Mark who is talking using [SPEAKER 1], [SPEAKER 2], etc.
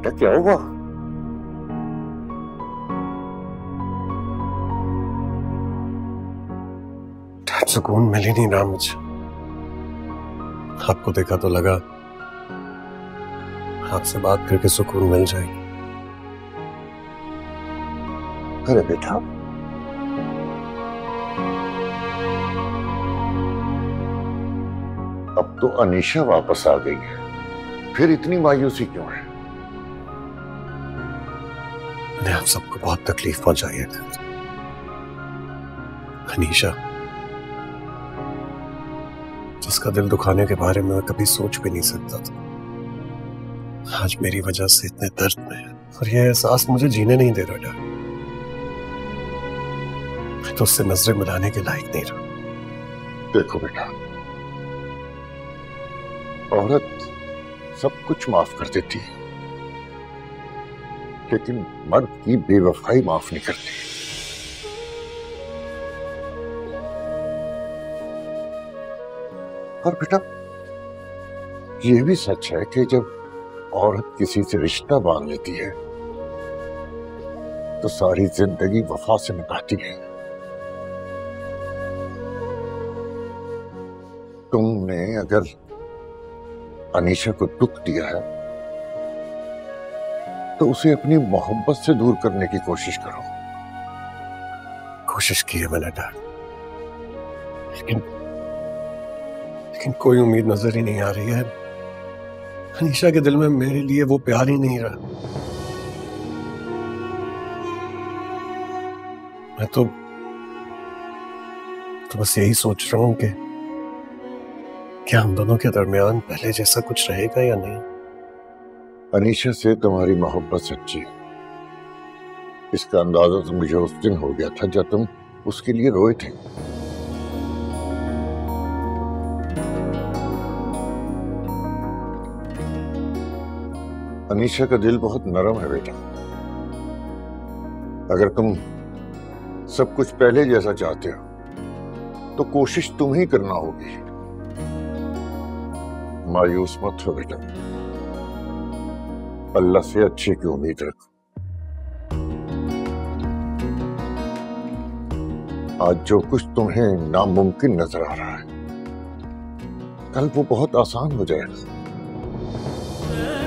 [SPEAKER 1] बेटा क्या हुआ?
[SPEAKER 2] सुकून मिल ही नहीं रहा मुझे। आपको देखा तो लगा आपसे बात करके सुकून मिल जाएगी।
[SPEAKER 1] अरे बेटा, अब तो अनीशा वापस आ गई है, फिर इतनी मायूसी क्यों है?
[SPEAKER 2] मैंने आप सबको बहुत तकलीफ पहुंचाई है। अनीशा, जिसका दिल दुखाने के बारे में मैं कभी सोच भी नहीं सकता था, आज मेरी वजह से इतने दर्द में है और यह एहसास मुझे जीने नहीं दे रहा। मैं तो उससे नजरें मिलाने के लायक नहीं रहा।
[SPEAKER 1] देखो बेटा, औरत सब कुछ माफ कर देती है, लेकिन मर्द की बेवफाई माफ नहीं करती। और बेटा, यह भी सच है कि जब औरत किसी से रिश्ता बांध लेती है तो सारी जिंदगी वफा से निभाती है। तुमने अगर अनीशा को दुख दिया है तो उसे अपनी मोहब्बत से दूर करने की कोशिश करो।
[SPEAKER 2] कोशिश की है मैंने डैड, लेकिन कोई उम्मीद नजर ही नहीं आ रही है। अनीशा के दिल में मेरे लिए वो प्यार ही नहीं रहा। मैं तो बस यही सोच रहा हूं कि क्या हम दोनों के दरमियान पहले जैसा कुछ रहेगा या नहीं।
[SPEAKER 1] अनीशा से तुम्हारी मोहब्बत सच्ची है, इसका अंदाजा तो मुझे उस दिन हो गया था जब तुम उसके लिए रोए थे। अनीशा का दिल बहुत नरम है बेटा। अगर तुम सब कुछ पहले जैसा चाहते हो तो कोशिश तुम ही करना होगी। मायूस मत हो बेटा, अल्लाह से अच्छे की उम्मीद रखो। आज जो कुछ तुम्हें नामुमकिन नजर आ रहा है, कल वो बहुत आसान हो जाएगा।